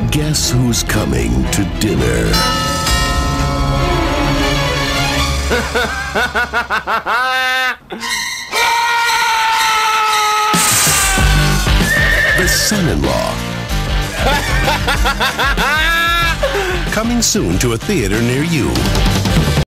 Guess who's coming to dinner? The son-in-law. Coming soon to a theater near you.